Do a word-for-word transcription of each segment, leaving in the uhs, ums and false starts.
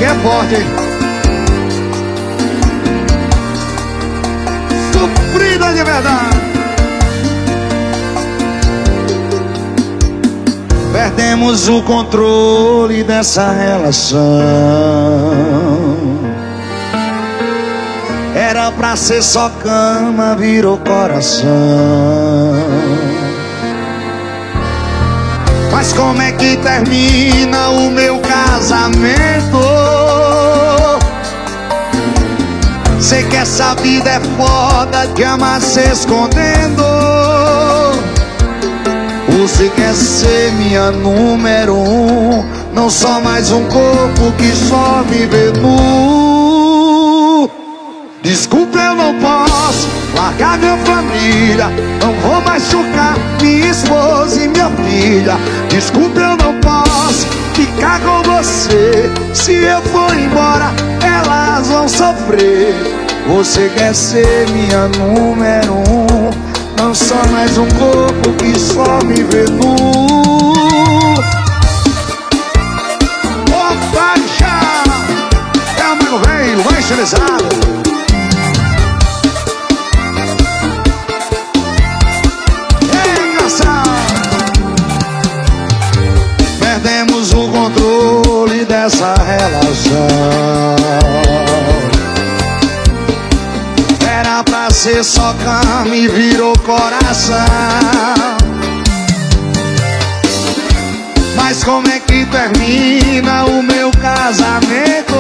é forte, hein? Sofrida de verdade. Perdemos o controle dessa relação. Era pra ser só cama, virou coração. Mas como é que termina o meu casamento? Sei que essa vida é foda de amar se escondendo. Você quer ser minha número um, não só mais um corpo que só me vê nu. Desculpa, eu não posso largar minha família, não vou machucar minha esposa e minha filha. Desculpa, eu não posso ficar com você, se eu for embora elas vão sofrer. Você quer ser minha número um, não só mais um corpo que só me vê nu. Opa, já é o Mago Velho, vai estilizado. Perdemos o controle dessa relação. Era pra ser só cama e virou coração. Mas como é que termina o meu casamento?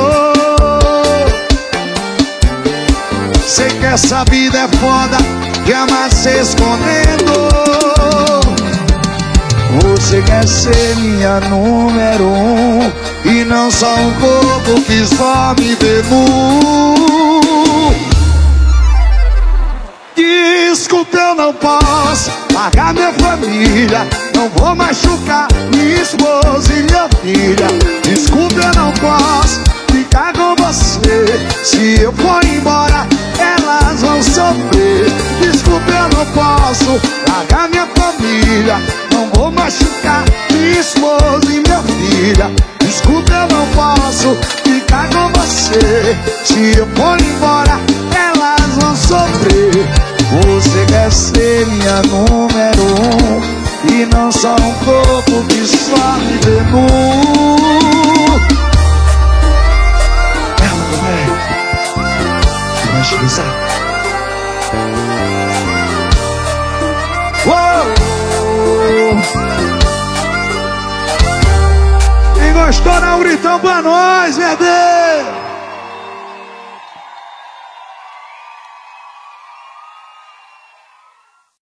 Sei que essa vida é foda de amar se escondendo. Você quer ser minha número um, e não só um corpo que só me vê nu. Desculpa, eu não posso largar minha família, não vou machucar minha esposa e minha filha. Desculpa, eu não posso ficar com você, se eu for embora elas vão sofrer. Desculpa, eu não posso largar minha família, não vou machucar minha esposa e minha filha. Desculpa, eu não posso ficar com você, se eu for embora elas vão sofrer. Você quer ser minha número um, e não só um corpo que só me vê nu. Ela vai, vai estilizar. Quem gostou, dá um gritão pra nós, meu